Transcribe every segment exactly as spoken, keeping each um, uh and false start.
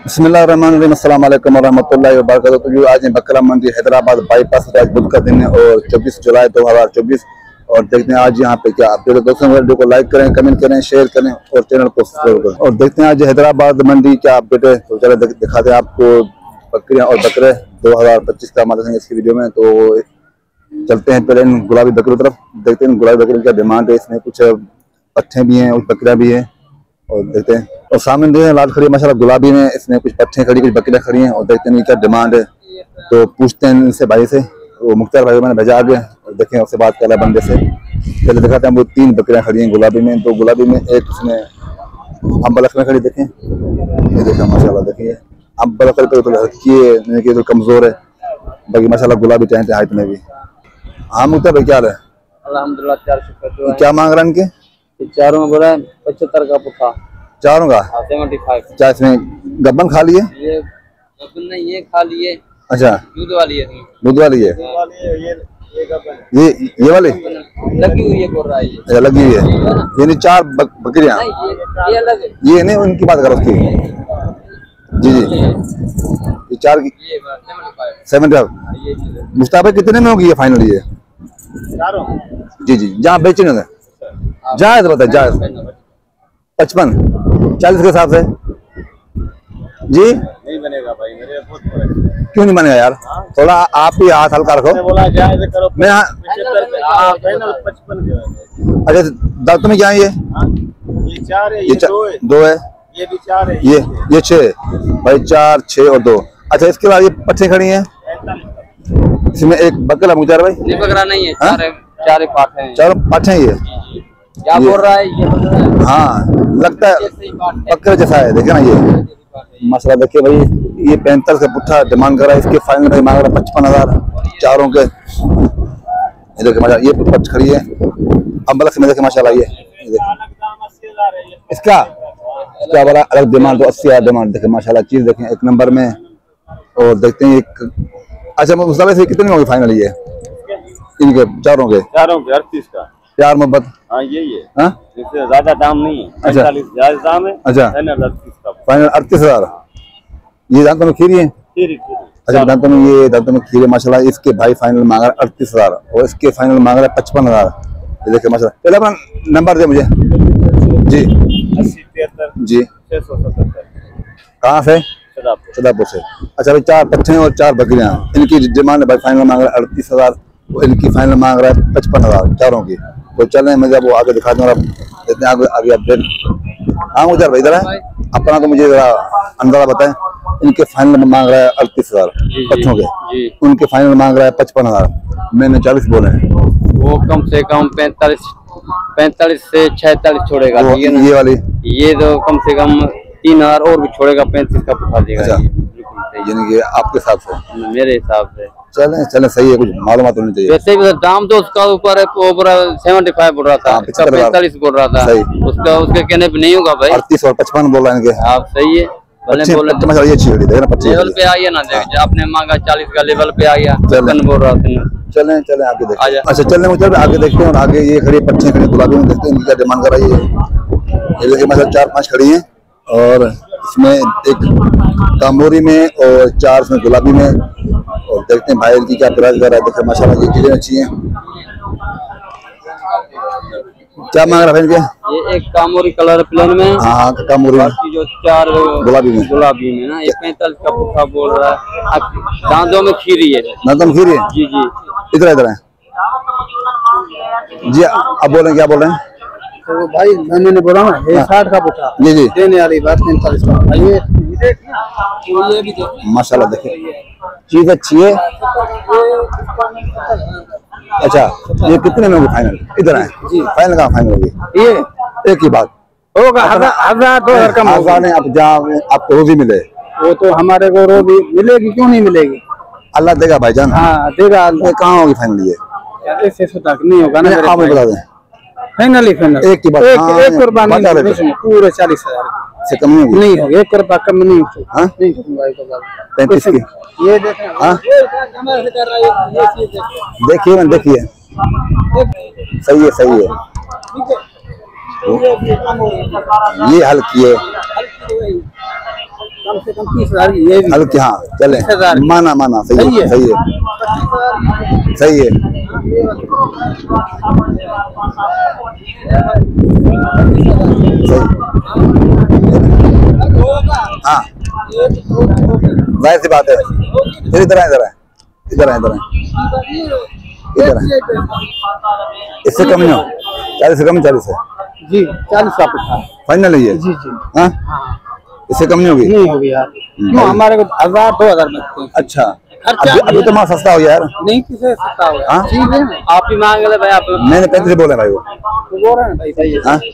बिस्मिल्लाहिर्रहमानिर्रहीम, अस्सलाम वालेकुम वरहमतुल्लाहि वबरकातुहू। तो जो आज बकरा मंडी हैदराबाद बाईपास आज बुध का दिन है और चौबीस जुलाई दो हज़ार चौबीस। और देखते हैं आज यहाँ पे क्या अपडेट है। दोस्तों वीडियो को लाइक करें, कमेंट करें, शेयर करें और चैनल को सब्सक्राइब करें। और देखते हैं आज हैदराबाद मंडी क्या अपडेट है। तो चलो दिखाते हैं आपको बकरियाँ और बकरे दो हज़ार पच्चीस का मालूम है इसकी वीडियो में। तो चलते हैं पहले इन गुलाबी बकरी की तरफ, देखते हैं गुलाबी बकरी क्या डिमांड है। इसमें कुछ पट्ठे भी हैं, कुछ बकरियाँ भी हैं और देखते हैं। और सामने देखें लाल खड़ी माशाल्लाह गुलाबी में, इसमें कुछ पट्ठे खड़ी, कुछ बकरियाँ खड़ी हैं और देखते हैं क्या डिमांड है। तो पूछते हैं इनसे भाई से, वो मुख्तार भाई मैंने भेजा आगे और देखें उससे बात कर रहा है बंदे से। पहले दिखाते हैं वो तीन बकरियाँ खड़ी हैं गुलाबी में। तो गुलाबी में एक उसमें अम्बलख में खड़ी, देखें ये देखें माशाल्लाह, देखिए अम्बलख पे तो हल्की है, तो कमजोर है, बाकी माशाल्लाह गुलाबी टहनते हाइट में भी। हाँ मुख्तार भाई क्या हाल है? अल्हम्दुलिल्लाह, चार शुक्र। क्या मांग रहा है इनके? चारों में बोला पचहत्तर का पुट्ठा, चारों का सेवेंटी फाइव। क्या इसमें गब्बन खा लिए? ये गब्बन नहीं, ये खा लिए। अच्छा दूध वाली है, दूध वाली है ये ये गब्बन, ये ये वाली लगी हुई है, बोल रहा है ये। अच्छा लगी हुई है, यानी चार बक, बकरियां। ये ये अलग है, ये नहीं उनकी बात करो उसकी। जी जी ये चार की ये सेवन मुस्ताफा कितने में होगी ये फाइनल? ये चारों जी जी जहाँ बेचने में जायज बता, जायज पचपन चालीस के हिसाब से जी नहीं बनेगा भाई, मेरे बहुत फर्क। क्यों नहीं बनेगा यार? थोड़ा आप ही हाथ हल्का रखो। बोला जायज करो, मैं पचपन। अच्छा दांतों में क्या है ये? ये चार है, ये दो है, दो है, ये भी चार है, ये ये छह भाई, चार छह और दो। अच्छा इसके बाद ये पट्टे खड़ी हैं, इसमें एक बकरा मुझार भाई नहीं बकरा नहीं है, चार है, चार पाठ है, चारों पट्टे हैं। ये क्या बोल रहा है ये? हाँ लगता है बकरे जैसा है, देखे ना ये मसला। देखिए भाई ये पैंतालीस का पुट्ठा डिमांड कर रहा है, इसके फाइनल में मांग रहा है पचपन हजार चारों के। ये देखिए माशा, ये पच खड़ी है अम्बलख में, देखे माशाल्लाह। ये इसका इसका बड़ा अलग डिमांड, तो अस्सी हजार डिमांड। देखे माशाल्लाह, चीज देखें एक नंबर में। और देखते हैं एक अच्छा मुस्ताफा से कितने में होगी फाइनल ये इनके चारों के? चारों के अड़तीस का प्यार मोहब्बत। हाँ यही है, हाँ इससे ज्यादा दाम नहीं है। अच्छा पैंतालीस ज्यादा दाम है। अच्छा अड़तीस का फाइनल अड़तीस हजार। ये दांतों में खीरी है? खीरी, खीरी। अच्छा दांतों में, ये दांतों में खीरे माशाल्लाह। इसके भाई फाइनल मांग रहा है अड़तीस हजार और इसके फाइनल मांग रहा है पचपन हजार। ये देखिए माशाल्लाह। पहले अपना नंबर दे मुझे जी। अस्सी तिहत्तर जी छह सौ सतहत्तर। कहाँ से? सदापुर। सदापुर से। अच्छा भाई चार पट्टे और चार बकरियां, इनकी डिमांड भाई फाइनल मांग रहा है अड़तीस हजार, इनकी फाइनल मांग रहा है पचपन हजार चारों की। तो चलें मुझे वो आगे दिखा दूँ, इतने आगे आगे अपडेट। हाँ मुझे भाई इधर है अपना, तो मुझे जरा अंदाजा बताएं। इनके फाइनल में मांग रहा है अड़तीस हजार पट्टों के, उनके फाइनल मांग रहा है पचपन हजार, मैंने चालीस बोले हैं। वो कम से कम पैंतालीस पैंतालीस से छियालीस छोड़ेगा। ये, ये वाली ये तो कम से कम तीन हजार और भी छोड़ेगा, पैंतीस का पुट्ठा देगा। अच्छा, बिल्कुल यानी कि आपके हिसाब से? मेरे हिसाब से चलें चलें सही है, कुछ मालूमात होनी चाहिए। वैसे भी दाम तो उसका ऊपर है, सेवेंटी फाइव बोल रहा था, पैंतालीस बोल रहा था उसका, उसके कहने पे नहीं होगा भाई। अड़तीस और पचपन बोल रहे हैं इनके। आप सही है, भले बोले ये अच्छी लेवल पे आइए ना, आपने मांगा चालीस का, लेवल पे आ गया बोल रहा था। चलें चलें आगे देखते हैं। अच्छा चलने मुझे आगे देखते हैं। और आगे ये खड़ी पट्टी खड़ी गुलाबी में, देखते हैं इनकी क्या डिमांड कर रही है। ये देखिए मतलब चार पांच खड़ी हैं और इसमें एक कामोरी में और चार इसमें गुलाबी में। और देखते हैं भाई की क्या प्राइस कर रहा है। देखिए माशाल्लाह ये चीजें अच्छी हैं। क्या मांग रहा है भाई? ये एक कामोरी कलर प्लेन में, हाँ कामोरी में, जो चार गुलाबी में, गुलाबी में ना, ये पैंतालीस का पुट्ठा बोल रहा है। दांतों में खीरी है, दांतों में खीरी है। जी जी इधर इधर है जी। अब बोल रहे हैं, क्या बोल रहे हैं? तो भाई मैंने बोला ना ये साठ का पुट्ठा जी जी देने वाली बात पैंतालीस का। ये ये भी माशाल्लाह देखिए चीज अच्छी है। अच्छा ये कितने में होगी फाइनल? इधर है जी, फाइनल कहाँ फाइनल होगी? ये एक ही बात होगा, हजार हजार दो हजार कम होगा। नहीं आप जहाँ आपको रोजी मिले, वो तो हमारे को रोजी मिलेगी, क्यों नहीं मिलेगी? अल्लाह देगा भाईजान। हाँ देगा। कहाँ होगी फाइनल? ये ऐसे तक नहीं होगा ना, आप बता दें। फाइनल फाइनल एक की बात, एक एक कुर्बानी पूरे चालीस हजार से कम नहीं होगी? नहीं होगी, एक रुपया कम नहीं हाँ नहीं पैंतीस की। ये देखें, हाँ देखिए ना, देखिए सही है सही है। ये हल्की है, कम से कम तीस हजार की ये भी हल्के, हाँ चले, माना माना, सही है, सही है, सही है। हाँ जाहिर सी बात है। फिर इधर है, इधर है, इधर है, इधर है, इधर है। इससे कम नहीं हो, चालीस से कम, चालीस है जी, चालीस का पट्टा फाइनल है ये। जी जी हाँ, इससे कम नहीं होगी, नहीं होगी यार, क्यों हमारे को हजार दो हजार लगते हैं। अच्छा, अभी, अभी तो माँ सस्ता हो गया यार। नहीं किसे सस्ता हो गया। हाँ? आप ही मांग ले भाई, आप मैंने पैंतीस बोले भाई वो। बोल रहे हैं भाई, सही है। हाँ?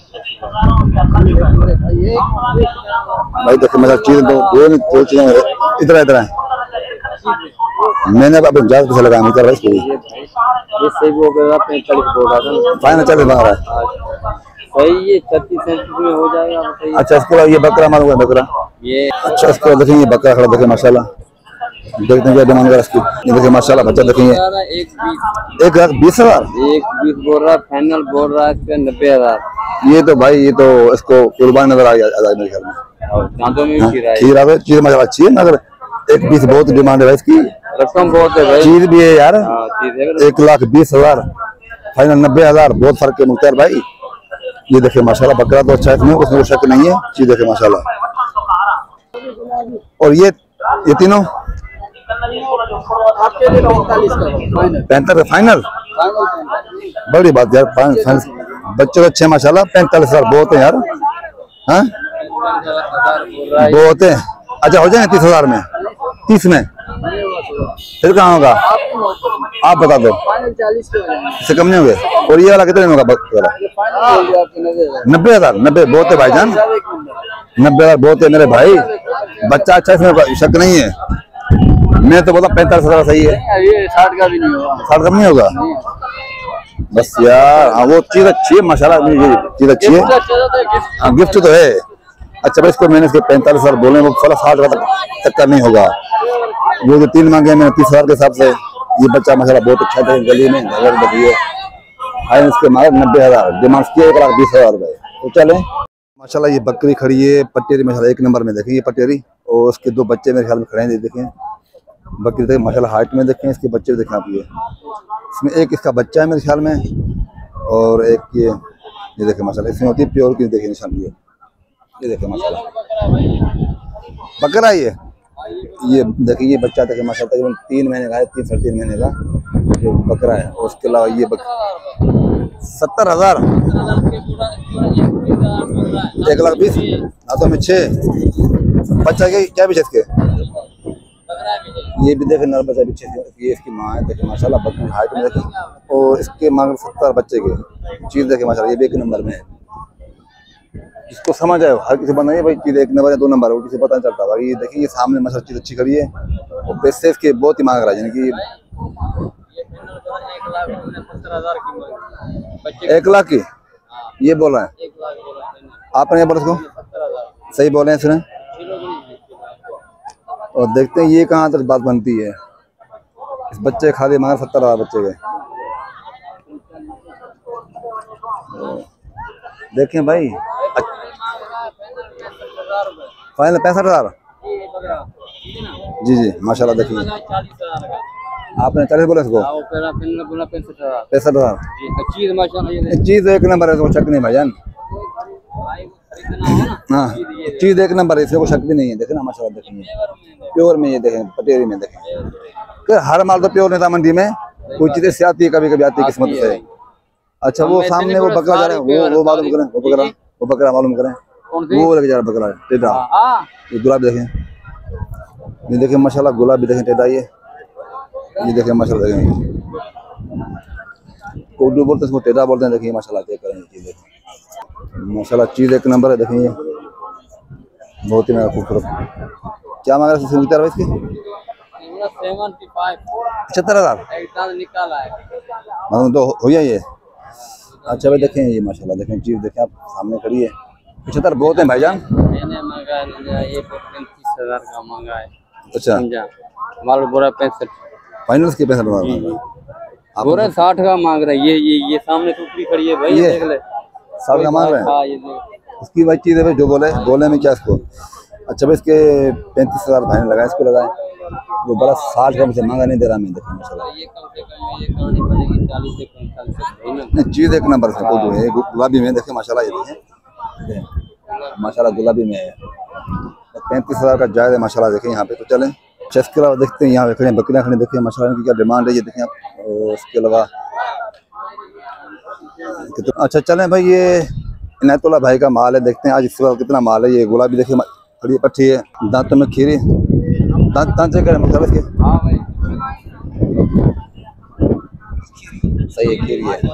भाई देखो मेरा चीज दो दो दो चीजें इधर इधर है। मैंने अब ज्यादा पैसा लगाया नहीं इसको। ये सही हो गया, पैंतालीस बोल रहा था, फाइनल चालीस मांग रहा है। सही है, छत्तीस सैंतीस में हो जाएगा। बताइए। अच्छा, इसके बाद ये बकरा मालूम है, बकरा ये अच्छा, इसके बाद देखेंगे बकरा खड़ा, देखें माशाल्लाह, देखते हैं क्या डिमांड कर इसकी। ये देखिए माशाल्लाह बच्चा देखेंगे, एक बीस एक लाख बीस हजार एक बीस बोल रहा, फाइनल बोल रहा है इसका नब्बे हजार। ये तो भाई ये तो इसको कुर्बान नजर आ गया मेरे ख्याल में। और दांतों में भी खीरा है, खीरा है, चीज माशाल्लाह अच्छी है, मगर एक बीस बहुत डिमांड है इसकी, रकम बहुत है भाई, चीज भी है यार। हाँ, चीज है। एक लाख बीस हजार फाइनल नब्बे हजार, बहुत फर्क है मुख्तार भाई। ये देखिए माशाल्लाह बकरा तो अच्छा है, इसमें उसमें कोई शक नहीं है। चीज देखिए माशाल्लाह। और ये ये तीनों पैंतालीस फाइनल, बड़ी बात यार, बच्चे तो अच्छे माशाल्लाह। पैंतालीस हजार बहुत है यार, हाँ बहुत है। अच्छा हो जाए तीस हजार में, तीस में फिर कहाँ होगा आप बता दो, इससे कम नहीं होंगे। और ये वाला कितने में होगा बकरा? नब्बे हजार नब्बे बहुत है भाईजान, नब्बे हजार बहुत है मेरे भाई। बच्चा अच्छा, इसमें शक नहीं है। मैं तो बोला पैंतालीस हजार सही है, साठ का भी नहीं होगा, साठ कम नहीं होगा बस यार। हाँ वो चीज अच्छी है माशाल्लाह, चीज अच्छी है। हाँ गिफ्ट तो है। अच्छा भाई इसको मैंने इसके पैंतालीस हजार बोले, वो साला साठ हजार तक का नहीं होगा। वो जो तीन मांगे मैंने तीस हजार के हिसाब से। ये बच्चा माशाल्लाह बहुत अच्छा है, गली में घर देखिए। हाई इसके मांगे नब्बे हजार, डिमांड किया एक लाख बीस हजार रुपए। तो चले माशाल्लाह। ये बकरी खड़ी है पटेरी माशाल्लाह, एक नंबर में देखें ये पटेरी, और उसके दो बच्चे मेरे ख्याल में खड़े हैं, देखें बकरी देखें माशाल्लाह, हाइट में देखें, इसके बच्चे देखें आप। ये इसमें एक इसका बच्चा है मेरे ख्याल में, और एक ये ये देखें माशाल्लाह, इसमें होती है प्योर की, देखें निशान ये ये देखें माशाल्लाह बकरा। ये ये देखिए ये बच्चा देखें माशाल्लाह, तकरीबन तीन महीने का है, तीन साढ़े तीन महीने का जो बकरा है। और उसके अलावा ये बकरा सत्तर हजार, एक लाख बीस हाथों में छः। बच्चा के क्या पीछे इसके, ये भी देखे नर बच्चा पीछे, ये इसकी माँ है देखे माशाल्लाह, बकरी हाइट में देखे। और इसके मांग सत्तर बच्चे के, चीज देखे माशाल्लाह, ये भी एक नंबर में है। जिसको समझ आए, हर किसी बंदा भाई चीज एक नंबर है दो नंबर है, वो किसी पता नहीं चलता भाई। ये देखिए ये सामने माशाल्लाह चीज अच्छी करी है, और पैसे इसके बहुत ही मांग रहा है, यानी कि एक लाख की ये बोल रहा है। आपने ये बोला उसको सही बोले हैं सुने। और देखते हैं ये कहाँ तक बात बनती है। इस बच्चे खाली मांग सत्तर हजार बच्चे के। देखें भाई फाइनल पैंसठ हजार जी जी माशाल्लाह। देखिए आपने चालीस बोला इसको, पैंसठ हजार चीज एक नंबर है, शक नहीं भाईजान। हाँ चीज एक नंबर है, इसमें कोई शक भी नहीं है। देखे ना माशाल्लाह, देखेंगे प्योर में, ये देखें पटेरी में देखें। हर माल तो प्योर नहीं था मंडी में, कोई चीजें से आती है, कभी कभी आती है किस्मत से। अच्छा वो सामने वो बकरा जा रहा है, वो वो मालूम करें, वो बकरा वो बकरा मालूम करें, वो लग जा रहा बकरा टेढ़ा। ये गुलाब देखें, ये देखें माशाल्लाह, गुलाब भी देखें टेढ़ा। ये ये देखें माशाल्लाह, देखें कोडू बोलते हैं इसको, टेढ़ा बोलते हैं। देखिए माशाल्लाह चेक करें, चीज देखें माशाल्लाह, चीज एक नंबर है। देखिए बहुत ही मेरा खूबसूरत। क्या मांग रहा है भाई इसकी? पचहत्तर हजार निकाला है मतलब तो हो गया ये। अच्छा भाई देखें ये माशाल्लाह, देखें चीज देखें आप सामने खड़ी है। पचहत्तर बहुत है भाईजान, मैंने मंगा ये पैंतीस हजार का मंगा है। अच्छा माल बोरा पैंसठ, फाइनल के पैंसठ हजार, बोरा साठ का मांग रहा है। ये ये ये सामने टुकड़ी खड़ी है भाई, ये देख ले साठ का मांग रहे हैं। ये उसकी भाई चीज है भाई, जो बोले बोले में क्या इसको अच्छा भाई इसके पैंतीस हजार भाई ने लगाए, इसको लगाए वो बड़ा साठ का मुझे महंगा नहीं दे रहा। मैं देखा माशाल्लाह ये कम से कम ये कहानी पड़ेगी चालीस से पैंतालीस तक। नहीं चीज एक नंबर से कोई है, गुलाबी में देखे माशाल्लाह, ये देखें माशाल्लाह गुलाबी में है, पैंतीस हजार का जायज है माशाल्लाह। देखें यहाँ पे। तो चलें इसके अलावा देखते हैं यहाँ पे खड़े बकरियाँ खड़ी, देखिए माशाल्लाह इनकी क्या डिमांड है ये देखें आप। और इसके अलावा अच्छा चलें भाई, ये इनायतुल्लाह भाई का माल है, देखते हैं आज इस वक्त कितना माल है। ये गुलाबी देखिए खड़ी पट्टी है, दांतों में खीरी, दांत दांत चेक करें मतलब इसके। हाँ भाई सही है, खीरी है।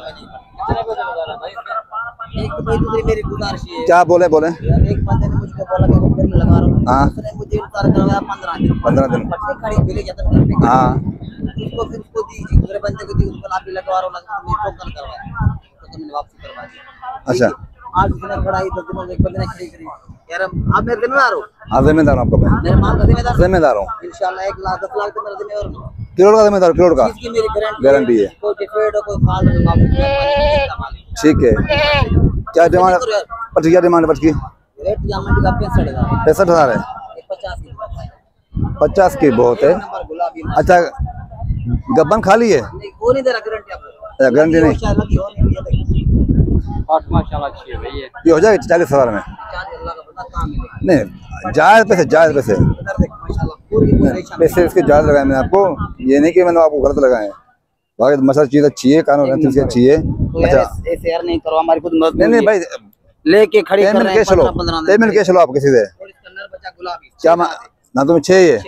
एक तो भाई दूसरी मेरी गुजारिश है, क्या बोले बोले एक बंदे ने मुझको बोला कि वो फिल्म लगा रहा हूँ, हाँ उसने मुझे उतार करवाया पंद्रह दिन पंद्रह दिन पट्टी खड़ी मिले जाता घर पे, हाँ उसको फिर उसको दी दूसरे बंदे को दी, उसको आप भी लगवा रहा हूँ, लगा मैं टोकन करवाया तो मैंने वापस करवा दिया। अच्छा आज उसने खड़ाई दस दिनों में एक बंदे ने खड़ी करी, यार आप मेरे जिम्मेदार हो। हाँ जिम्मेदार हूँ आपका मैं, मेरे माल का जिम्मेदार जिम्मेदार हूँ। इंशाल्लाह एक लाख दस लाख तो मेरा जिम्मेदार हूँ, करोड़ का जिम्मेदार, करोड़ का इसकी मेरी गारंटी गारंटी है। कोई डिफेक्ट हो कोई फाल्ट हो वापस ठीक है। क्या डिमांड पट्टी, क्या डिमांड पट्टी की? रेट या मंडी का पैंसठ हजार पैंसठ हजार है, एक पचास की पचास की बहुत है। नंबर गुलाबी अच्छा गब्बन खाली है, नहीं वो नहीं दे रहा गारंटी आपको, गारंटी नहीं, शायद लगी हो नहीं है देखिए आठ माशाल्लाह अच्छी है भाई। ये हो जाएगी चालीस हजार में? चार्ज अल्लाह का पता कहां मिलेगा, नहीं जायज पैसे, जायज पैसे, इधर देख माशाल्लाह पूरी पूरी पैसे इसके जायज लगाए मैंने आपको, ये नहीं कि मैंने आपको गलत लगाए। बाकी मसाला चीज अच्छी है, कानून इसकी अच्छी है। अच्छा ऐसे यार नहीं करो, हमारी खुद मत नहीं नहीं भाई लेके खड़ी कर पेमेंट रहे कैश हैं लो, पंद्रह दिन पेमेंट कैश लो आप किसी से। और इसका नर बच्चा गुलाबी क्या ना तुम्हें छह है,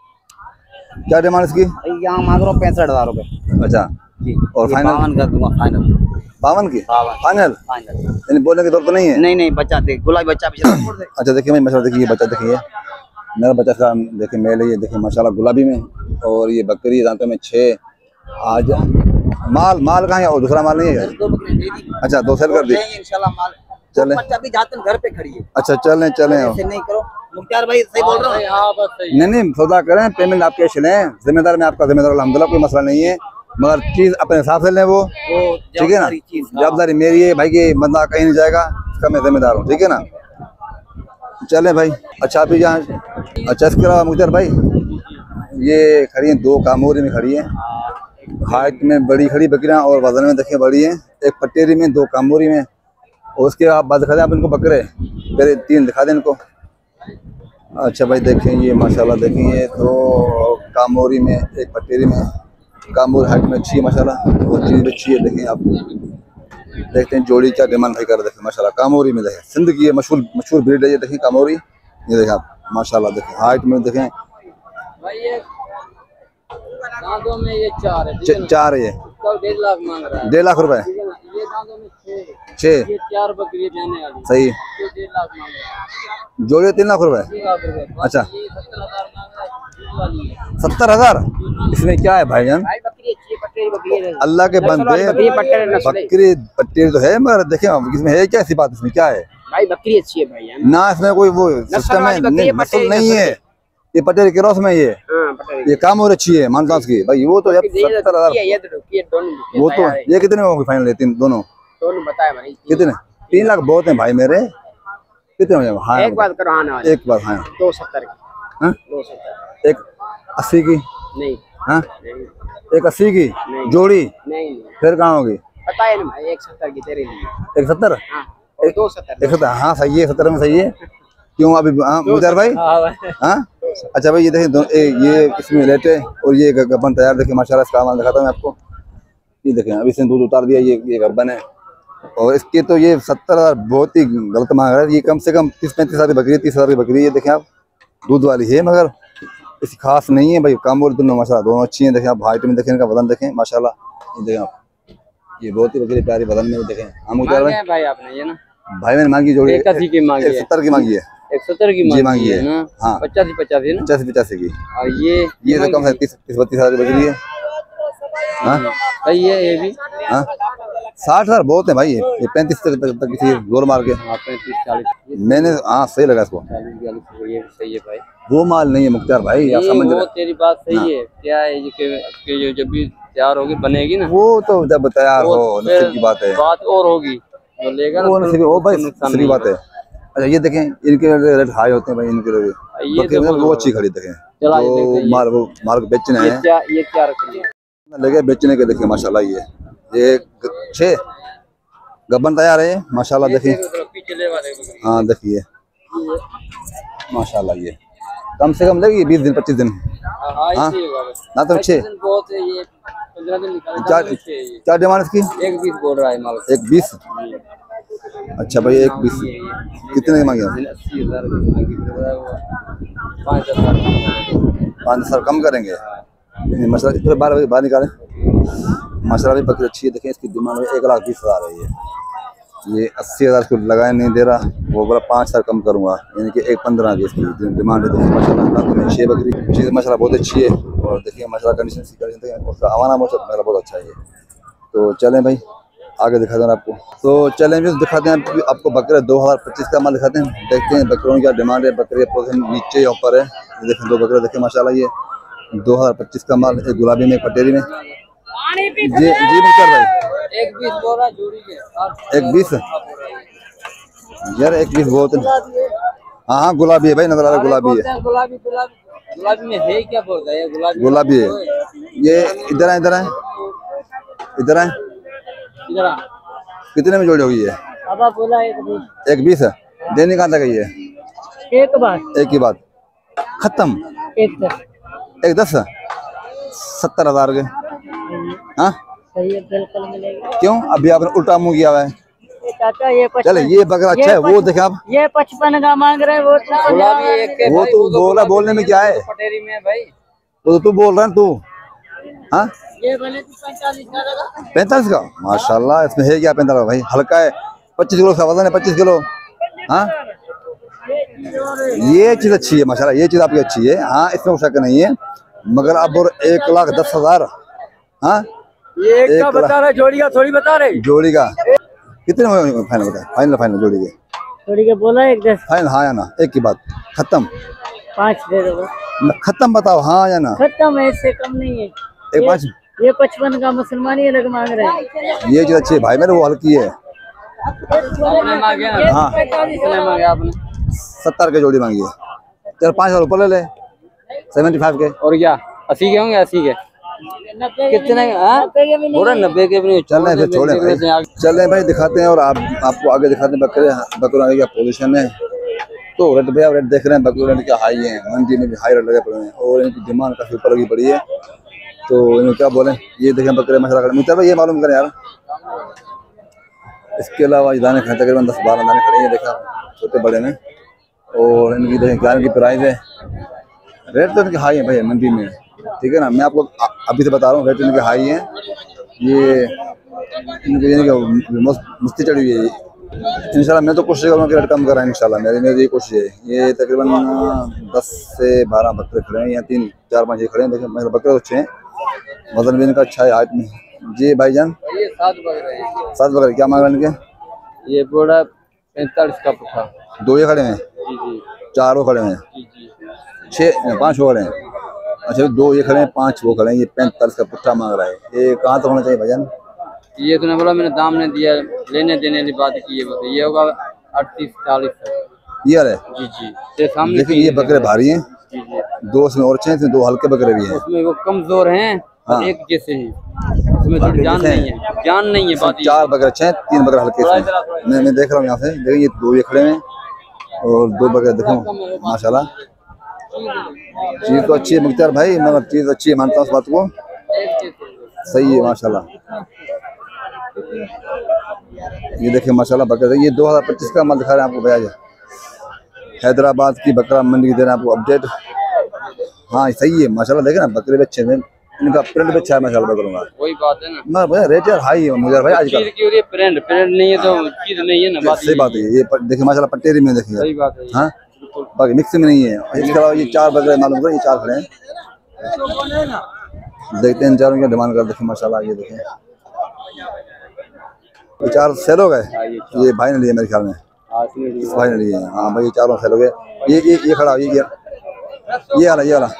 क्या डिमांड इसकी? यहाँ मांग रहा हूँ पैंसठ हजार रुपए अच्छा जी, और फाइनल बावन कर दूंगा फाइनल, बावन की फाइनल, फाइनल यानी बोलने की जरूरत तो नहीं है। नहीं नहीं बच्चा देख गुलाबी बच्चा भी छोड़ दे। अच्छा देखिए भाई मसाला देखिए, बच्चा देखिए मेरा बच्चा का देखिए मेल है, ये देखिए माशाल्लाह गुलाबी में, और ये बकरी दांतों में छः। आज माल माल कहाँ है, और दूसरा माल नहीं है? दो बकरी दे दी, अच्छा दो सेल कर दी, इंशाल्लाह माल चले। बच्चा भी जाते घर पे खड़ी है, अच्छा चलें चलें। ऐसे नहीं करो मुख्तार भाई, सही बोल रहा हूँ। हाँ बस सही। नहीं नहीं सौदा करें, पेमेंट आप कैश लें, जिम्मेदार मैं आपका जिम्मेदार अल्हम्दुलिल्लाह, कोई मसला नहीं है, मगर चीज अपने हिसाब से लें वो, वो ठीक है ना? जवाबदारी मेरी है भाई कि बंदा कहीं नहीं जाएगा, इसका मैं जिम्मेदार हूँ, ठीक है ना? चले भाई। अच्छा अभी यहाँ अच्छा इसके अलावा मुख्तार भाई ये खड़ी हैं, दो कामोरी में खड़ी है, हाइट में बड़ी खड़ी बकरियाँ और वजन में देखिए बड़ी है, एक पटेरी में दो कामोरी में, और उसके आप बाद दिखा दें आप इनको बकरे, पहले तीन दिखा दें इनको। अच्छा भाई देखें ये माशाल्लाह, देखें ये दो कामोरी में एक पटेरी में, कामोरी हाइट में अच्छी है माशाल्लाह, और चीज़ अच्छी है। देखें आप देखते हैं जोड़ी क्या डिमांड भाई कर, देखें माशाल्लाह कामोरी में देखें, सिंध की ये मशहूर मशहूर ब्रीड है ये, देखें कामोरी, ये देखें आप माशाल्लाह, देखें हाइट में देखें भाई ये दांतों में ये चार है, च, चार है, ये डेढ़ लाख मांग रहा है, डेढ़ लाख रुपए, ये दांतों में छह, छः ये चार बकरी देने वाली, सही, ये डेढ़ लाख मांग रहा है, जोड़ी तीन लाख रुपए। तीन लाख रुपए। अच्छा ये सत्तर हजार मांग रहा है, दूध वाली है। सत्तर हजार इसमें क्या है भाईजान? भाई बकरी अच्छी है, पट्टी बकरी है, अल्लाह के बंदे, बकरी पट्टे नस्ल है। बकरी पट्टी तो है, मगर देखें इसमें है क्या, ऐसी बात इसमें क्या है भाई बकरी अच्छी है भाई, ना, इसमें कोई वो सिस्टम है नहीं, नस्ल नहीं है, ये पटेरी के रॉस में ये ये काम और अच्छी है मानतास की भाई, वो तो सत्तर हजार, वो तो ये कितने में होगी फाइनल? तीन दोनों दोनों बताया भाई कितने? तीन लाख बहुत हैं भाई मेरे, कितने हो जाएगा? हाँ एक बात करो, हाँ ना एक बात, हाँ दो सत्तर की, हाँ? दो सत्तर एक अस्सी की, नहीं हाँ नहीं एक अस्सी की नहीं। जोड़ी, नहीं फिर कहाँ होगी? बताया ना भाई, एक सत्तर की तेरे लिए, एक सत्तर, हाँ और दो सत्तर, एक सत्तर, हाँ सही है, सत्तर में सही है। क्यों अभी हाँ मुख्तार भाई, हाँ अच्छा भाई ये देखिए ये इसमें लेट है, और ये गब्बन तैयार, देखिए माशाल्लाह इसका माल दिखाता हूँ मैं आपको, ये देखें अभी इसने दूध उतार दिया, ये ये गब्बन है, और इसके तो ये सत्तर हजार बहुत ही गलत मांग रहा है, ये कम से कम तीस पैंतीस हजार की बकरी, तीस हजार की बकरी, ये देखें आप दूध वाली है, मगर इसकी खास नहीं है भाई, काम और दोनों माशाल्लाह दोनों अच्छी हैं। देखें आप हाइट में देखें, इनका वजन देखें माशाल्लाह, ये देखें आप ये बहुत ही बकरी प्यारी वजन में देखें। हाँ मुख्तार भाई, भाई आपने ये ना भाई मैंने मांगी जोड़ी एक अस्सी की मांगी है, सत्तर की मांगी है, एक सत्तर की जी मांगी मांगी है है ना, हाँ पचासी पचासी ना, पचासी पचासी की, और ये ये तो कम है तीस तीस बत्तीस हजार की बकरी है। हाँ भाई ये ये भी हाँ साठ हजार बहुत है भाई, ये ये पैंतीस तक तक तक किसी जोर मार के पैंतीस चालीस, मैंने हाँ सही लगा इसको, चालीस बयालीस, ये भी सही है भाई, वो माल नहीं है मुख्तार भाई, आप ये समझ वो रहे तेरी बात सही है, क्या है ये कि, कि जो जब भी तैयार होगी बनेगी ना, वो तो जब तैयार हो वो नसीब की बात है, बात और होगी, जो लेगा ना वो नसीब, वो भाई नसीब की बात है। अच्छा ये देखें इनके रेट हाई होते हैं भाई, इनके बकरे वो अच्छी खड़ी देखें तो माल वो माल बेचने हैं, ये क्या रखी है लगे बेचने के। देखिए माशाल्लाह ये ये छः गब्बन तैयार है माशाल्लाह। देखिए हाँ देखिए माशाल्लाह ये कम से कम लगी बीस दिन पच्चीस दिन। हाँ ना तो छः क्या डिमांड इसकी? एक बीस बोल रहा है माल। एक बीस? अच्छा भाई एक बीस कितने मांगे? पाँच हजार कम करेंगे मसला बारह बाहर निकालें। माशाल्लाह भी बकरी अच्छी है। देखें इसकी डिमांड एक लाख बीस हज़ार है। ये ये अस्सी हज़ार इसको लगाए नहीं दे रहा, वो बोला पाँच हज़ार कम करूँगा, यानी कि एक पंद्रह की इसकी डिमांड है। देखिए माशाल्लाह छः बकरी चीज़ माशाल्लाह बहुत अच्छी है। और देखिए माशाल्लाह कंडीशन कंडीशन उसका हवाना माशाल्लाह बहुत अच्छा है। तो चलें भाई आगे दिखाते हैं आपको। तो चलें भी दिखाते हैं आपको बकरे दो हज़ार पच्चीस का माल दिखाते हैं। देखते हैं बकरों की क्या डिमांड है। बकरे नीचे या ऊपर है, देखें दो बकरे देखें माशाल्लाह ये दो हज़ार पच्चीस का माल। एक गुलाबी में एक पटेरी में। जी जी मुख्तार भाई एक बीस बोल रहा जोड़ी के। एक बीस यार एक बीस बहुत है। हाँ हाँ गुलाबी है भाई, नजर आ रहा गुलाबी है। गुलाबी गुलाबी गुलाबी में है क्या बोलता है? गुलाबी गुलाबी है ये। इधर है इधर है इधर है इधर कितने में जोड़ी होगी ये? अब आप बोला एक बीस। एक बीस है देने कहाँ तक है ये? एक बात एक ही बात खत्म। एक दस एक दस सत्तर हजार के। हाँ सही है बिल्कुल मिलेगा। क्यों अभी आपने उल्टा मुंह किया हुआ है? चाचा ये चले ये बकरा अच्छा है वो देखे आप। ये पचपन का मांग रहे हैं वो तो वो तू बोला बोलने में क्या है? पटेरी में भाई वो तो तू बोल रहा है तू। हाँ ये बोले पैंतालीस का। पैंतालीस का माशाल्लाह इसमें है क्या? पैंतालीस भाई हल्का है, पच्चीस किलो का वजन है, पच्चीस किलो। हाँ ये चीज अच्छी है माशाल्लाह, ये चीज आपकी अच्छी है। हाँ इसमें शक नहीं है, मगर अब और एक लाख दस हजार। हाँ ये एक का बता रहे जोड़ी का थोड़ी बता रहे। जोड़ी का कितने फाइनल बताए? फाइनल फाइनल जोड़ी के जोड़ी के बोला एक दस फाइनल। हाँ या ना? एक की बात खत्म। पाँच दे दो खत्म बताओ हाँ या ना? खत्म है, इससे कम नहीं है। एक पाँच ये पचपन का मुसलमानी अलग मांग रहे हैं। ये चीज अच्छी है भाई मेरे, वो हल्की है। हाँ आपने सत्तर के जोड़ी मांगी है। चल पाँच हजार ऊपर ले ले सेवेंटी फाइव के। और क्या अस्सी के होंगे? अस्सी के कितने? नब्बे के भी नहीं। चल रहे फिर छोड़े भाई, चल रहे भाई दिखाते हैं और आप आपको आगे दिखाते हैं बकरे बकरों की क्या पोजीशन है। तो रेट भैया रेट देख रहे हैं बकरों रेट क्या हाई है, मंडी में भी हाई रेट लगे पड़े हैं और इनकी डिमांड काफी ऊपर लगी पड़ी है। तो इन्हें क्या बोले ये देखें बकरे मशरा खड़े मुझे ये मालूम करें यार। इसके अलावा दाने खड़े तकरीबन दस बारह दाने खड़े हैं देखा छोटे बड़े में। और इनकी देखें क्या इनकी प्राइस है, रेट तो इनके हाई है भाई मंडी में, ठीक है ना। मैं आपको अभी से बता रहा हूँ रेट इनके हाई है। ये इनके यानी मस्ती चढ़ी हुई है। इंशाल्लाह मैं तो कोशिश करूँगा कि रेट कम कराएं इंशाल्लाह, मेरी मेरी कोशिश है। ये तकरीबन दस से बारह बकरे खड़े हैं, या तीन चार पाँच ये खड़े हैं। देखिए मेरे बकरे अच्छे हैं, वजन भी इनका अच्छा है हाइट में। जी भाईजान ये सात बकरे हैं। सात बकरे क्या मांग रहे हैं इनके? ये बोला पैंतालीस का पुठा। दो ये खड़े हैं? जी जी। चार वो खड़े हैं? जी जी। छः पाँच वो खड़े हैं? अच्छा दो ये खड़े हैं पाँच वो खड़े हैं। ये पैंतालीस का पुट्ठा मांग रहा है, ये कहाँ तक होना चाहिए भाईजान? ये तो बोला मैंने दाम नहीं दिया, लेने देने की बात की है, बस ये होगा अड़तीस चालीस। ये है जी जी। ये सामने देखिए ये बकरे भारी हैं। जी जी। दो उसमें और अच्छे हैं, दो हल्के बकरे भी हैं। उसमें वो कमजोर हैं। हाँ। एक जैसे ही उसमें थोड़ी जान नहीं है, जान नहीं है बात। चार बकरे अच्छे हैं, तीन बकरे हल्के हैं। मैं मैं देख रहा हूँ यहाँ से। देखिए ये दो ये खड़े हैं और दो बकरे देखो माशाल्लाह चीज तो अच्छी है मुख्तार भाई, मगर चीज अच्छी है मानता हूँ उस बात को, सही है माशाल्लाह। ये देखिए माशाल्लाह बकरे ये दो हजार पच्चीस का माल दिखा रहे हैं आपको भैया। हैदराबाद की बकरा मंडी दे रहे हैं आपको अपडेट। हाँ सही है माशाल्लाह, देखे ना बकरे भी अच्छे हैं, इनका प्रिंट भी अच्छा है माशाल्लाह बकरों का। वही बात है ना भैया रेट यार हाई है मुझे भाई आजकल। प्रिंट प्रिंट नहीं है तो चीज नहीं है ना, बात सही बात है। ये देखिए माशाल्लाह पटेरी में देखिए, सही बात है। हाँ बाकी मिक्स में नहीं है। इसके अलावा ये चार बकरे मालूम करें, ये चार खड़े हैं, देखते हैं चारों की डिमांड कर। देखिए माशाल्लाह ये देखें ये चार सेल हो गए, ये भाई ने लिए मेरे ख्याल में, इस भाई ने लिए। हाँ भाई ये चारों सेल हो गए। ये ये ये खड़ा ये ये वाला ये वाला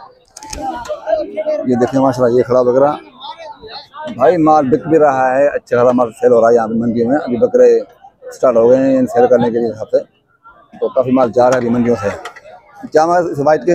ये देखिए माशाल्लाह ये खड़ा बकरा भाई माल बिक भी रहा है, अच्छा खासा माल सेल हो रहा है यहाँ पे मंडी में। अभी बकरे स्टार्ट हो गए हैं सेल करने के लिए हिसाब से। तो काफी माल जा रहा है अभी मंडियों से। क्या माल इस वाइट के?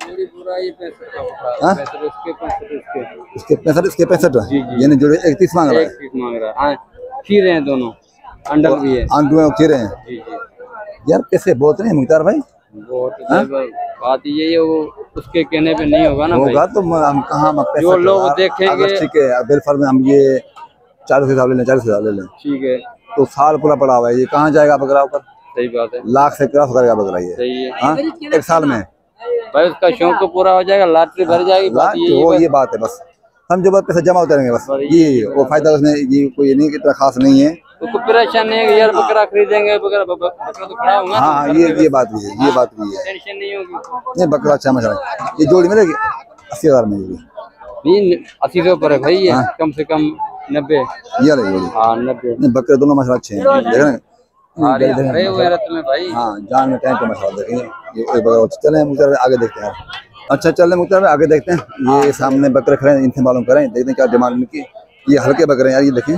हाँ? इसके पैंसठ, इसके पैंसठ, यानी जोड़े इकतीस मांग रहा है। इकतीस मांग रहा है। खीरे हैं दोनों, अंडर भी है, आंडू है, खीरे हैं। यार पैसे बहुत नहीं मुख्तार भाई, बहुत। बात ये है वो उसके कहने पे नहीं होगा ना होगा तो हम कहाँ जो लोग देखेंगे। ठीक है बेलफर में हम ये चालीस हिसाब ले लें, चालीस हिसाब ले लें, ठीक है, तो साल पूरा पड़ा हुआ है, ये कहाँ जाएगा बकरा ऊपर? सही बात है, लाख से क्रॉस करेगा बकरा ये। सही है। हाँ? एक साल में भाई उसका शौक तो पूरा हो जाएगा, लॉटरी भर जाएगी। बात ये वो ये बात है, बस हम जो बात पैसा जमा होते रहेंगे बस, ये वो फायदा उसमें ये कोई नहीं इतना खास नहीं है। तो परेशान नहीं है यार, बकरा खरीदेंगे, बकरा बकरा तो खड़ा होगा। हाँ ये ये बात भी है, ये बात भी है, टेंशन नहीं होगी। नहीं बकरा अच्छा मसला है। ये जोड़ी मिलेगी अस्सी हजार में, नहीं अस्सी से ऊपर है भाई, ये कम से कम नब्बे। ये रही जोड़ी, हाँ नब्बे। नहीं बकरे दोनों मसला अच्छे हैं, देख रहे हैं भाई। हाँ जान में टाइम का मसला देखेंगे। ये बकरा चले मुख्तार आगे देखते हैं। अच्छा चल मुख्तार आगे देखते हैं। ये सामने बकरे खड़े हैं, इनसे मालूम करें, देखते हैं क्या डिमांड इनकी। ये हल्के बकरे हैं यार, ये देखें,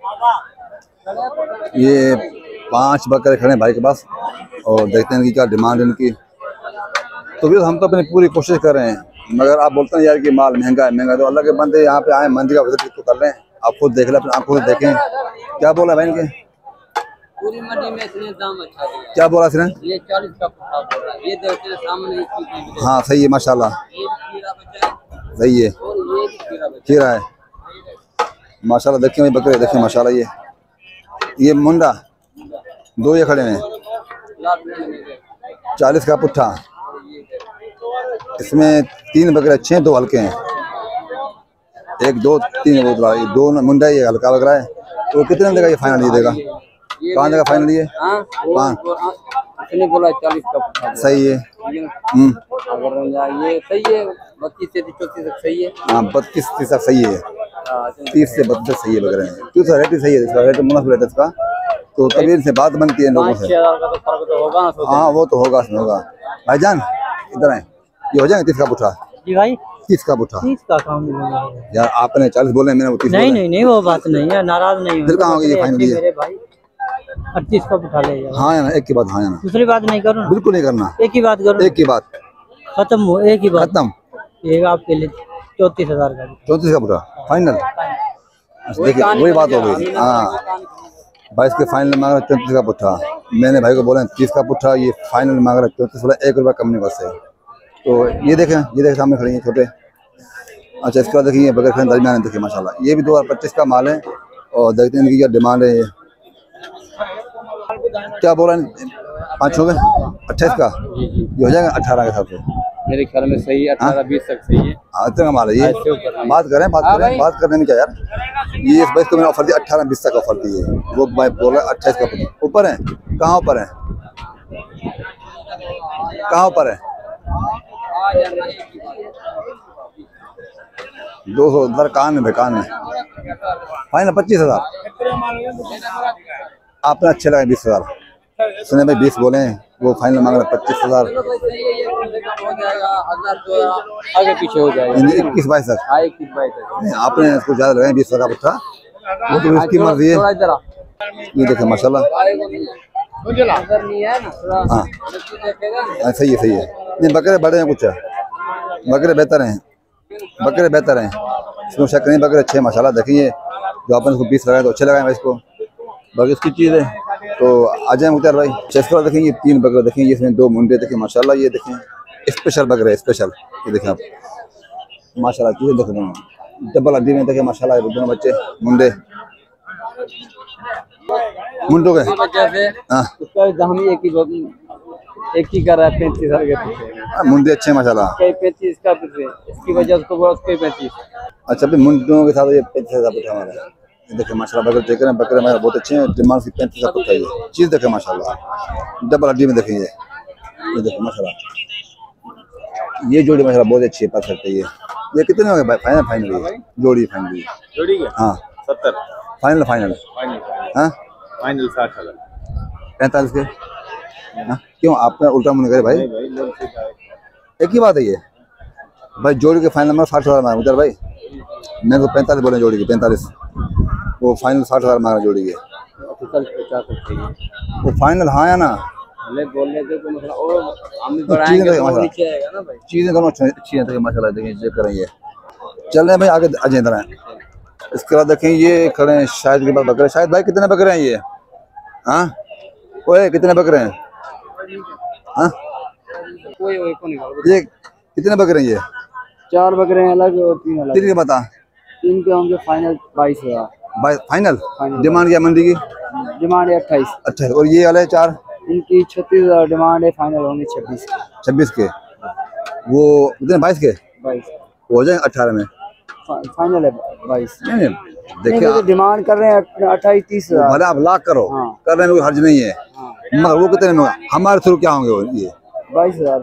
ये पांच बकरे खड़े हैं भाई के पास, और देखते हैं इनकी क्या डिमांड है इनकी। तो भी हम तो अपनी पूरी कोशिश कर रहे हैं, मगर आप बोलते हैं यार कि माल महंगा है, महंगा, तो अल्लाह के बंदे यहाँ पे आए, मंडी का विजिट तो कर रहे हैं, आप खुद देख लें, अपनी आंखों से देखें। क्या बोला भाई इनके? पूरी मंडी में इसने दाम अच्छा दिया। क्या बोला सिर्फ? ये चालीस का पट्टा बोल रहा है, ये देखते हैं सामने। हाँ सही है माशाल्लाह, सही है, खीरा है माशाल्लाह। देखिए भाई बकरे देखिए माशाल्लाह, ये ये मुंडा दो ये खड़े हैं, चालीस का पुट्ठा। इसमें तीन बकरे अच्छे हैं, दो हल्के हैं, एक दो तीन बोतला, ये दो मुंडा, ये हल्का बकरा है। तो कितने देगा ये फाइनल? ये देगा कहाँ देगा फाइनल? ये इसने बोला चालीस का पुट्ठा। सही है, हम्म अगर ये सही है, बत्तीस से चौतीस तक सही है। हाँ बत्तीस तीस तक सही है, तीस से बत्तीस सही है बकरे हैं। क्यों सर रेट सही है इसका, रेट मुनासिब रेट इसका, तो तभी इनसे बात बनती है लोगों से। हाँ वो तो होगा, इसमें होगा। भाईजान इधर आए, ये हो जाएगा तीस का पुट्ठा? जी भाई तीस का पुट्ठा। तीस का काम यार, आपने चालीस बोले, मैंने वो तीस। नहीं नहीं नहीं वो बात नहीं है, नाराज नहीं फिर कहाँ होगी ये फाइनल? मेरे भाई अड़तीस का पुट्ठा ले जाओ। हाँ ना, एक की बात, हाँ ना, दूसरी बात नहीं करो, बिल्कुल नहीं करना, एक ही बात करो, एक ही बात खत्म हो, एक ही बात खत्म। ये आपके लिए चौतीस हजार का, चौतीस का पुट्ठा फाइनल। देखिए वही बात हो गई। हाँ बाईस के फाइनल मांग रहा चौंतीस का पुट्ठा, मैंने भाई को बोला तीस का पुट्ठा, ये फाइनल मांग रहा चौंतीस, बोला एक रुपया कम नहीं बस है। तो ये देखें, ये देखें सामने खड़े हैं छोटे। अच्छा इसके बाद देखिए बगैर खड़े दरमियान देखिए माशाल्लाह, ये भी दो हजार पच्चीस का माल है, और देखते हैं इनकी क्या डिमांड है। ये क्या बोला पाँच हो गए, अट्ठाईस का ये हो जाएगा अठारह के हिसाब से मेरे ख्याल में सही है, अठारह बीस तक सही है। हाँ इतना का माल है ये, बात करें बात करें बात करने में क्या यार। ये इस बाईस को मैंने ऑफर दी, अट्ठारह बीस तक ऑफर दी है, वो भाई बोला अट्ठाईस का ऊपर है। कहाँ ऊपर है, कहाँ ऊपर है? दो सौ उधर कान में, कान में फाइनल पच्चीस हजार। आपने अच्छे लगे बीस हजार, सुने भाई बीस बोले, वो फाइनल मांग रहे पच्चीस हजार, आगे पीछे हो जाएगा इक्कीस बाईस तक। इक्कीस बाईस तक आपने इसको ज्यादा लगाए बीस हजार का पुट्ठा, वो तो इसकी मर्जी है। ये देखे माशाल्लाह, हाँ सही है सही है। नहीं बकरे बड़े हैं, कुछ बकरे बेहतर हैं, बकरे बेहतर हैं, इसमें शक नहीं, बकरे अच्छे हैं माशाल्लाह। देखिए जो आपने इसको बीस लगाए तो अच्छे लगाए भाई इसको, बाकी इसकी चीज़ है। तो आ जाए मुख्तार भाई, चेस्टर देखेंगे, तीन बकरे देखेंगे, इसमें दो मुंडे देखें माशाल्लाह। ये देखें स्पेशल बकरे, स्पेशल ये देखें आप माशाल्लाह, चीज़ें देखें दोनों डबल हड्डी में देखें माशाल्लाह, दोनों बच्चे मुंडे मुंडों के हाँ उसका दाम एक ही एक ही कर रहा है, पैंतीस हजार के मुंडे अच्छे माशाल्लाह, पैंतीस का इसकी वजह उसको बोला उसके पैंतीस। अच्छा फिर मुंडों के साथ ये पैंतीस हजार पुट्ठा हमारा देखे माशाल्लाह। बकरे देख रहे हैं, बकरे हमारे बहुत अच्छे हैं, डिमांड की पैंतीस हजार पुट्ठा। ये चीज़ देखे माशाल्लाह, डबल हड्डी में देखेंगे, ये देखे माशाल्लाह, ये जोड़ी माशाल्लाह बहुत अच्छी है, पा सकते ये। ये कितने हो गए भाई फाइनल? फाइनल ये जोड़ी फाइनल जोड़ी के हाँ सत्तर फाइनल फाइनल हाँ फाइनल साठ हजार पैंतालीस के हाँ। क्यों आपने उल्टा मुंह करे भाई? एक ही बात है ये भाई, जोड़ी के फाइनल नंबर साठ हजार मांगा उधर भाई, मेरे को पैंतालीस बोले जोड़ी के, पैंतालीस, वो फाइनल साठ हजार मांगा जोड़ी के, वो फाइनल हाँ या ना? हमें बोलने से कोई मतलब और हम भी बढ़ाएंगे तो नीचे आएगा ना भाई। चीजें दोनों अच्छी हैं तो माशाल्लाह देखिए चेक करें ये। चल रहे हैं भाई आगे अजय इधर हैं। इसके बाद देखें ये खड़े हैं शायद के बाद बकरे। शायद भाई कितने बकरे हैं ये? हाँ ओए कितने बकरे हैं? हाँ कोई कोई को निकाल। ये कितने बकरे हैं ये? चार बकरे हैं अलग और तीन अलग। तीन के बता। तीन के होंगे फाइनल बाईस हजार। बाईस फाइनल? डिमांड क्या मंडी की? डिमांड है अट्ठाईस। अट्ठाईस। और ये वाले चार? इनकी छत्तीस हजार डिमांड है, फाइनल होंगे छब्बीस। छब्बीस के। वो कितने? बाईस के? बाईस हो जाए अठारह में फाइनल है बाईस। नहीं नहीं देखिए तो डिमांड कर रहे हैं अट्ठाईस तीस हजार। भले आप लाख करो। हाँ। करने में कोई हर्ज नहीं है। हाँ। मगर वो कितने में हमारे थ्रू क्या होंगे वो? ये बाईस हजार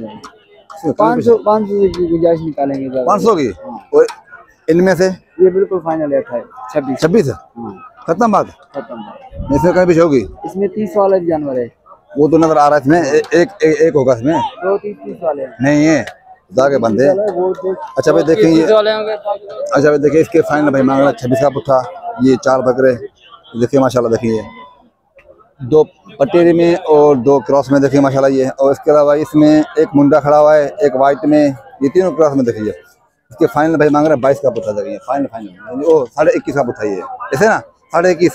पाँच सौ पाँच सौ की गुंजाइश निकालेंगे। पाँच सौ की? और इनमें से ये बिल्कुल फाइनल है अट्ठाईस छब्बीस। छब्बीस है खत्म बात। खत्म। इसमें कहीं पीछे होगी? इसमें तीस वाला भी जानवर है। वो तो नजर आ रहा है इसमें ए, एक, एक एक होगा इसमें। दो तीस तीस वाले नहीं है के बंदे। अच्छा भाई देखिए ये। अच्छा भाई देखिए इसके फाइनल भाई मांग रहा छब्बीस का पुट्ठा। ये चार बकरे देखिए माशाल्लाह। देखिए दो पटेरी में और दो क्रॉस में देखिए माशाल्लाह ये। और इसके अलावा इसमें एक मुंडा खड़ा हुआ है, एक वाइट में, ये तीनों क्रॉस में देखिए। इसके फाइनल भाई मांग रहे हैं बाईस का पुट्ठा। देखिए फाइनल फाइनल ओ साढ़े इक्कीस का पुट्ठा ये ऐसे ना साढ़े इक्कीस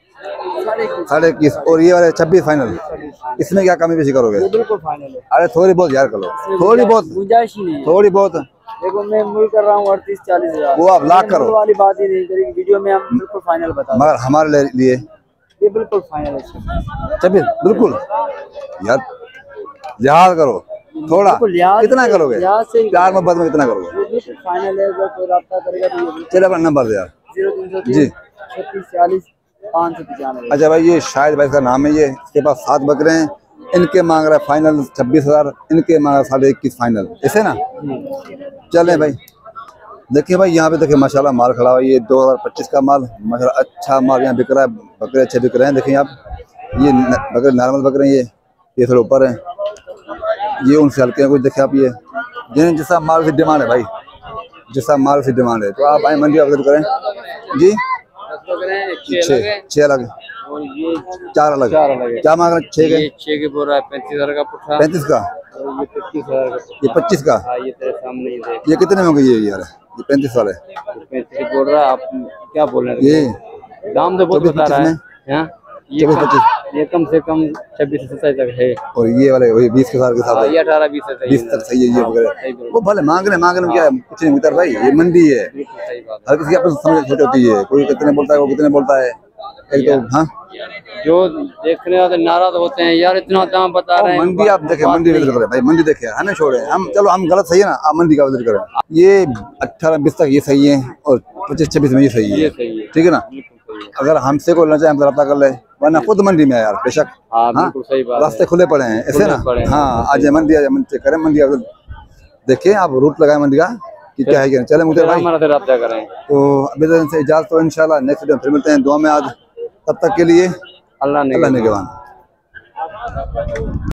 साढ़े इक्कीस। और ये वाले छब्बीस फाइनल। इसमें क्या कमी बेशी करोगे? बिल्कुल फाइनल है। अरे थोड़ी बहुत यार करो, थोड़ी बहुत गुंजाइश ही नहीं। थोड़ी बहुत देखो मैं मूल कर रहा हूँ अड़तीस चालीस हजार। वो आप लाख करो वाली बात ही नहीं करेंगे वीडियो में। हम बिल्कुल फाइनल बता मगर हमारे लिए ये बिल्कुल फाइनल है छब्बीस बिल्कुल। यार लिहाज करो थोड़ा। कितना करोगे? चार मोहब्बत में कितना करोगे? फाइनल है। कोई राब्ता करेगा तो चलो अपना नंबर दे यार। जीरो तीन सौ जी छत्तीस चालीस पाँच सौ पचानवे। अच्छा भाई ये शायद भाई का नाम है ये। इसके पास सात बकरे हैं। इनके मांग रहा है फाइनल छब्बीस हजार। इनके मांग रहा है साढ़े इक्कीस फाइनल ऐसे ना। चले भाई देखिए भाई यहाँ पे देखिए माशाल्लाह माल खड़ा हुआ है। ये दो हजार पच्चीस का माल माशाल्लाह अच्छा माल यहाँ बिक रहा है। बकरे अच्छे बिक रहे हैं। देखिए आप ये बकरे नॉर्मल बकरे हैं। ये ये थोड़े ऊपर है, ये उनसे हल्के हैं कुछ। देखिए आप ये जिन्हें जैसा माल से डिमांड है भाई, जैसा माल से डिमांड है तो आप आए मंडी अवसर करें जी। छः छः अलग और ये चार अलग। चार अलग है। क्या मांग रहे? छः के छः के बोल रहा है पैंतीस हजार का पुट्ठा। पैंतीस का? और ये पच्चीस हजार का। ये पच्चीस का? हाँ ये तेरे सामने ही देख। ये कितने में होंगे ये यार? ये पैंतीस वाले पैंतीस बोल रहा है। आप क्या बोल रहे हैं? ये दाम तो बहुत बता रहा है। ये पच्चीस ये कम से कम छब्बीस से सत्ताईस तक है। और ये वाले वही बीस के साथ के साथ ये अठारह बीस से बीस तक सही है। ये वगैरह वो भले मांग रहे मांग रहे क्या कुछ नहीं मिलता भाई। ये मंडी है, हर किसी की अपनी समझ छोटी होती है। कोई कितने बोलता है वो कितने बोलता है। एक तो हाँ जो देखने वाले नाराज होते हैं यार इतना दाम बता रहे हैं। मंडी आप देखे मंडी विजिट करें भाई। मंडी देखे हमें छोड़े हम। चलो हम गलत सही है ना, आप मंडी का विजिट करें। ये अठारह बीस तक ये सही है और पच्चीस छब्बीस में ये सही है। ठीक है ना। अगर हमसे कोई लेना चाहे हम रब्ता कर ले, वरना खुद मंडी में है यार बेशक। हाँ बिल्कुल सही बात है। रास्ते खुले पड़े हैं ऐसे ना। हाँ आज मंडी आज मंडी करें मंडी देखिए आप रूट लगाए मंडी का कि क्या है। चले मुझे भाई रब्ता करें तो अभी से इजाजत। तो इंशाल्लाह नेक्स्ट वीडियो फिर मिलते हैं। दुआ में आज तब तक के लिए अल्लाह ने के बाद।